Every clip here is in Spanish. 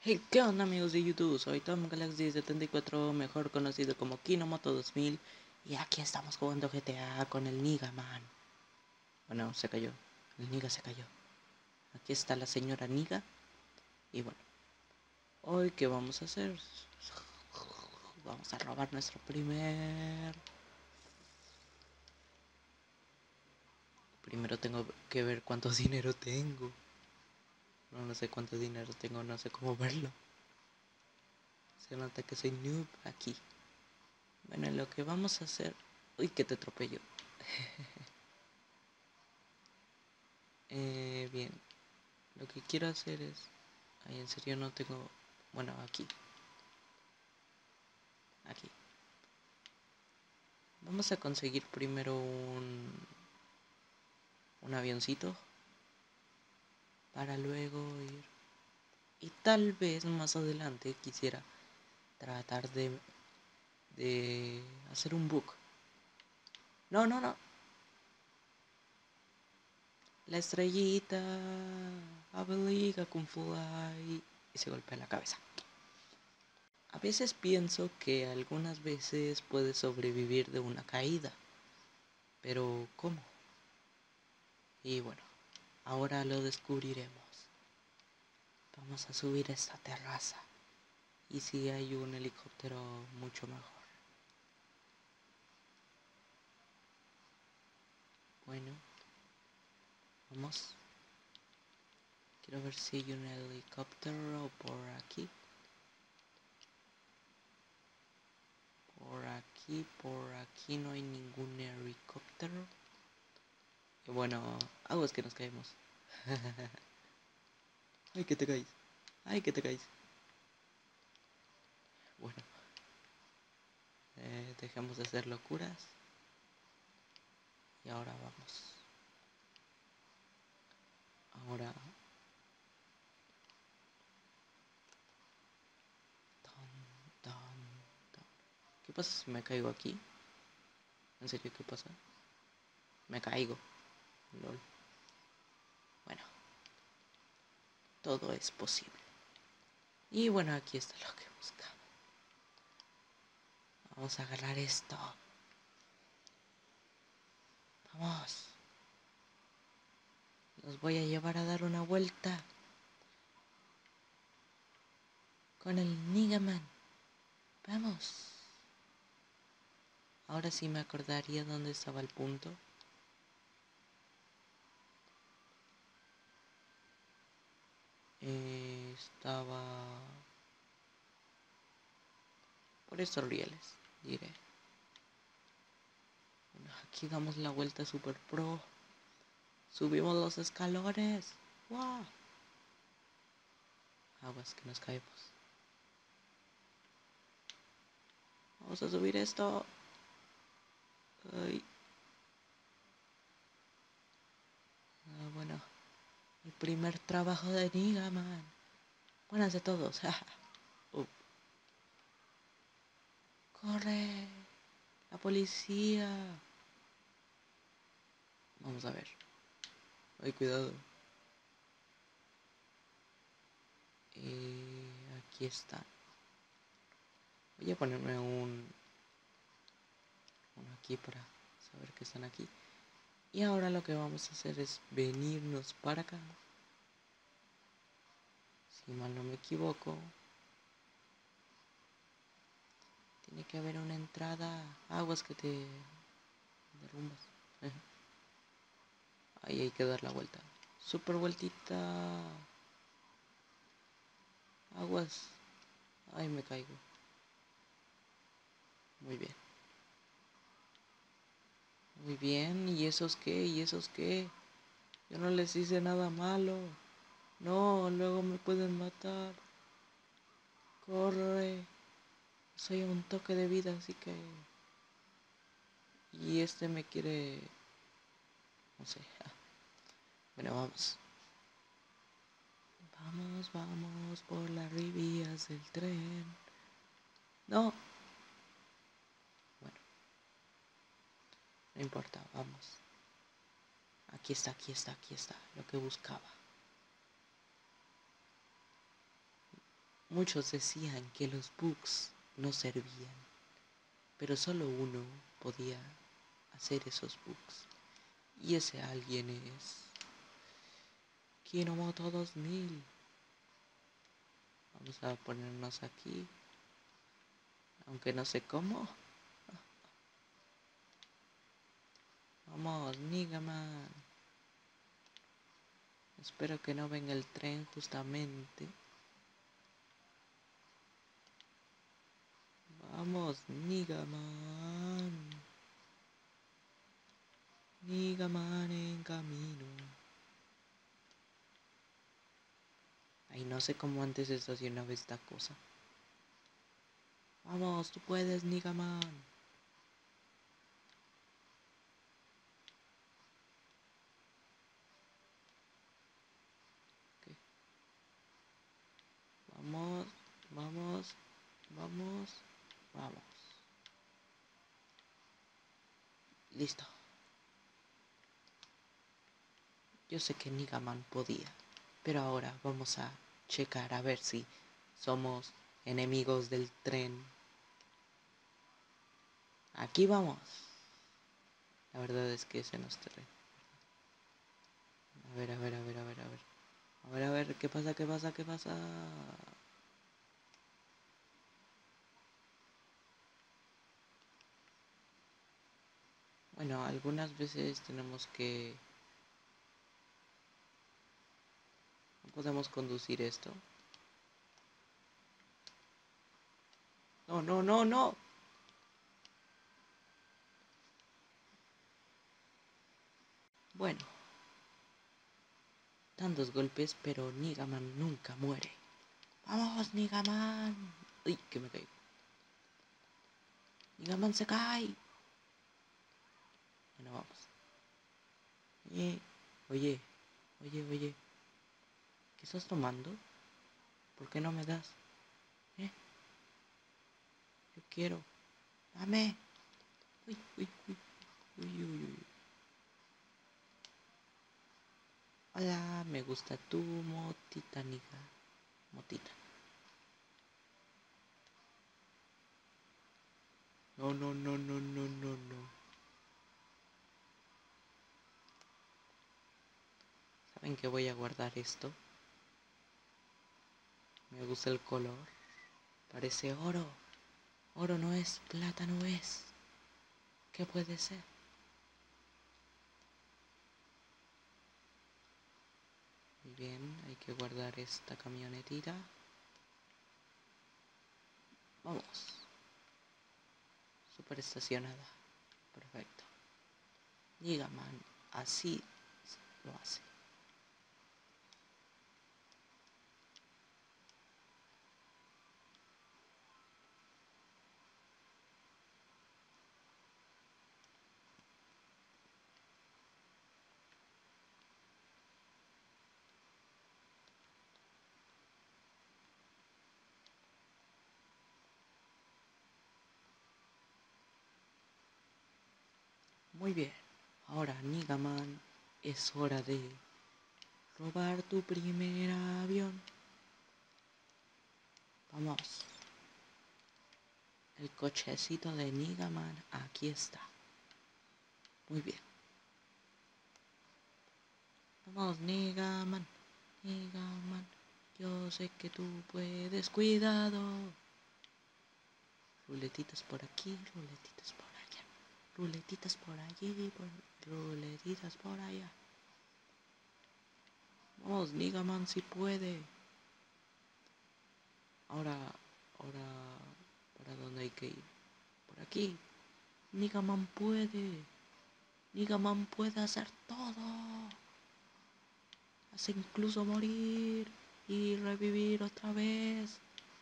Hey, ¿qué onda amigos de YouTube? Soy Tom Galaxy 74, mejor conocido como Kinomoto 2000, y aquí estamos jugando GTA con el Niga Man. Bueno, se cayó, el Niga se cayó. Aquí está la señora Niga, y bueno, hoy ¿qué vamos a hacer? Vamos a robar nuestro primer... Primero tengo que ver cuánto dinero tengo. No sé cuánto dinero tengo, no sé cómo verlo. Se nota que soy noob aquí. Bueno, lo que vamos a hacer... Uy, que te atropello. Bien, lo que quiero hacer es... Ay, en serio no tengo... Bueno, aquí. Vamos a conseguir primero un avioncito para luego ir. Y tal vez más adelante quisiera tratar de hacer un bug. No, no, no. La estrellita. I believe I can fly. Y se golpea la cabeza. A veces pienso que algunas veces puedes sobrevivir de una caída. Pero ¿cómo? Y bueno, ahora lo descubriremos. Vamos a subir a esta terraza. Y si hay un helicóptero, mucho mejor. Bueno, vamos. Quiero ver si hay un helicóptero por aquí. Por aquí no hay ningún helicóptero. Y bueno, aguas que nos caemos. Ay, que te caes. Ay, que te caes. Bueno, dejemos de hacer locuras. Y ahora vamos. Ahora... Don, don, don. ¿Qué pasa si me caigo aquí? ¿En serio qué pasa? Me caigo. Lol. Bueno, todo es posible. Y bueno, aquí está lo que buscaba. Vamos a agarrar esto. Vamos. Los voy a llevar a dar una vuelta. Con el Nigaman. Vamos. Ahora sí me acordaría dónde estaba el punto. Estaba... por estos rieles, diré. Bueno, aquí damos la vuelta super pro. Subimos los escalones. ¡Wow! Aguas que nos caemos. Vamos a subir esto. Ay. Bueno. El primer trabajo de Nigaman. Buenas de todos. ¡Corre! ¡La policía! Vamos a ver. Ay, cuidado. Aquí está. Voy a ponerme uno aquí para saber que están aquí. Y ahora lo que vamos a hacer es venirnos para acá. Si mal no me equivoco, tiene que haber una entrada. Aguas que te derrumbas. Ahí hay que dar la vuelta. Super vueltita. Aguas. Ay, me caigo. Muy bien. Muy bien. ¿Y esos qué? ¿Y esos qué? Yo no les hice nada malo. No, luego me pueden matar. Corre. Soy un toque de vida, así que... Y este me quiere... No sé. Bueno, vamos. Vamos por las vías del tren. No. Bueno, no importa, vamos. Aquí está. Lo que buscaba. Muchos decían que los bugs no servían, pero solo uno podía hacer esos bugs. Y ese alguien es Kinomoto 2000. Vamos a ponernos aquí, aunque no sé cómo. Vamos, Nigaman. Espero que no venga el tren justamente. Vamos, Nigaman. Nigaman en camino. Ay, no sé cómo antes estacionaba esta cosa. Vamos, tú puedes, Nigaman. Okay. Vamos, vamos, vamos, vamos. Listo. Yo sé que Nigaman podía, pero ahora vamos a checar a ver si somos enemigos del tren. Aquí vamos. La verdad es que ese no es tren. A ver, a ver, a ver, a ver, a ver. A ver, a ver, ¿qué pasa, qué pasa, qué pasa? Bueno, algunas veces tenemos que... No podemos conducir esto. No, no, no, no. Bueno, tantos golpes, pero Nigaman nunca muere. ¡Vamos, Nigaman! ¡Uy, que me caigo! ¡Nigaman se cae! Bueno, vamos. Eh, oye, oye, oye. ¿Qué estás tomando? ¿Por qué no me das? ¿Eh? Yo quiero. ¡Dame! ¡Uy, uy, uy! ¡Uy, uy, uy! Hola, me gusta tu motita, Niga. Motita. No, no, no, no, no, no, no. ¿Saben que voy a guardar esto? Me gusta el color. Parece oro. Oro no es, plata no es. ¿Qué puede ser? Muy bien, hay que guardar esta camionetita. Vamos. Super estacionada. Perfecto. Nigaman, así lo hace. Muy bien. Ahora, Nigaman, es hora de robar tu primer avión. Vamos. El cochecito de Nigaman, aquí está. Muy bien. Vamos, Nigaman. Nigaman. Yo sé que tú puedes. Cuidado. Ruletitas por aquí, ruletitas por allá. Ruletitas por allí, ruletitas por allá. Vamos, Nigaman, si puede. Ahora, ¿para dónde hay que ir? Por aquí. Nigaman puede. Nigaman puede hacer todo. Hace incluso morir y revivir otra vez.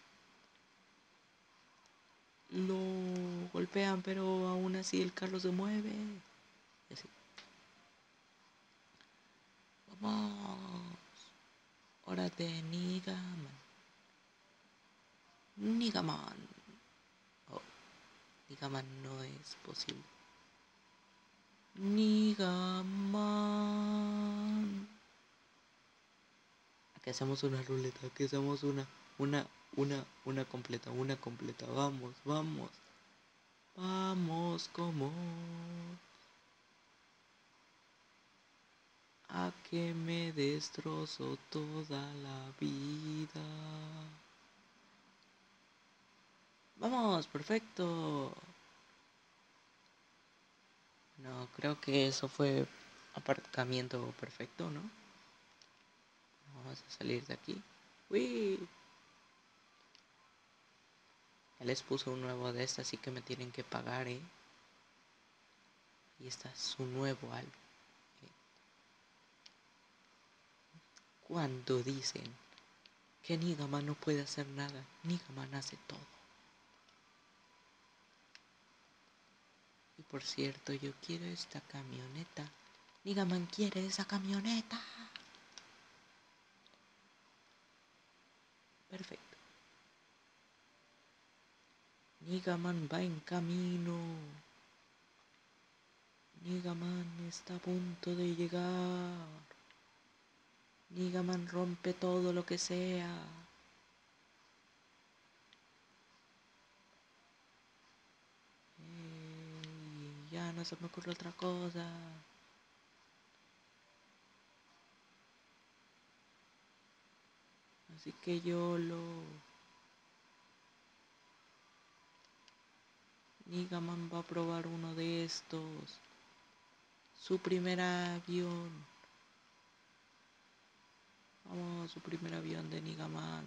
Lo golpean, pero aún así el carro se mueve. Y así. Vamos. Hora de Nigaman. Nigaman. Oh, Nigaman no es posible. Nigaman. Aquí hacemos una ruleta. Aquí hacemos una Una completa, vamos, vamos. Vamos como a que me destrozo toda la vida. Vamos, perfecto. No, creo que eso fue aparcamiento perfecto, ¿no? Vamos a salir de aquí. ¡Uy! Ya les puse un nuevo de este, así que me tienen que pagar, ¿eh? Y está su nuevo álbum. Cuando dicen que Nigaman no puede hacer nada, Nigaman hace todo. Y por cierto, yo quiero esta camioneta. Nigaman quiere esa camioneta. Perfecto. Nigaman va en camino. Nigaman está a punto de llegar. Nigaman rompe todo lo que sea. Ya no se me ocurre otra cosa. Así que Nigaman va a probar uno de estos. Su primer avión. Vamos, su primer avión de Nigaman.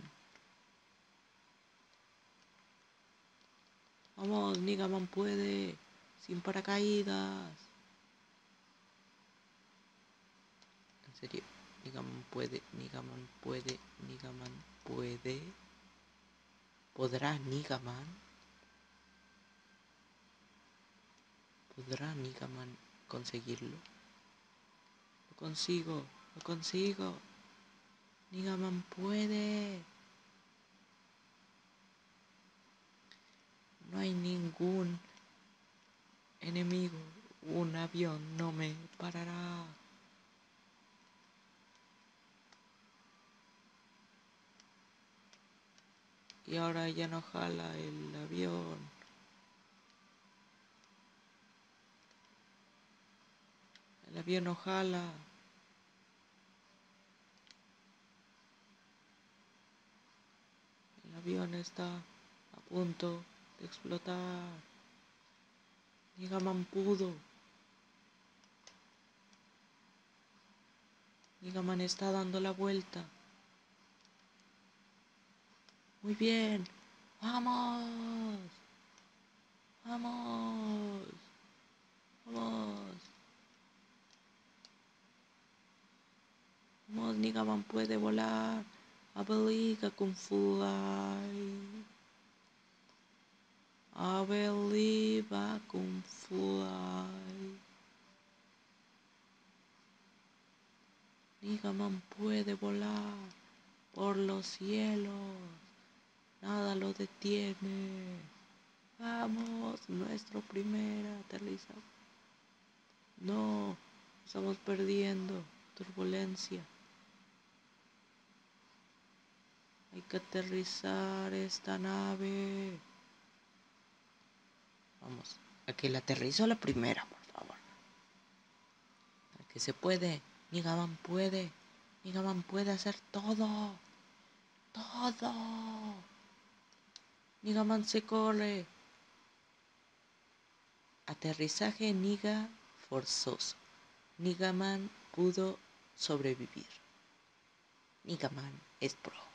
Vamos, Nigaman puede. Sin paracaídas. En serio, Nigaman puede. ¿Podrá Nigaman? ¿Podrá Nigaman conseguirlo? Lo consigo. Nigaman puede. No hay ningún enemigo. Un avión no me parará. Y ahora ya no jala el avión. El avión no jala. El avión está a punto de explotar. Nigaman pudo. Nigaman está dando la vuelta. Muy bien. ¡Vamos! ¡Vamos! ¡Vamos! ¡Vamos! Nigaman puede volar. I believe I can fly. I believe I can fly. Nigaman puede volar por los cielos. Nada lo detiene. Vamos, nuestro primer aterrizaje. No, estamos perdiendo. Turbulencia. Hay que aterrizar esta nave. Vamos, a que la aterrizó la primera, por favor. A que se puede. Nigaman puede. Nigaman puede hacer todo. Todo. Nigaman se corre. Aterrizaje Niga forzoso. Nigaman pudo sobrevivir. Nigaman es pro.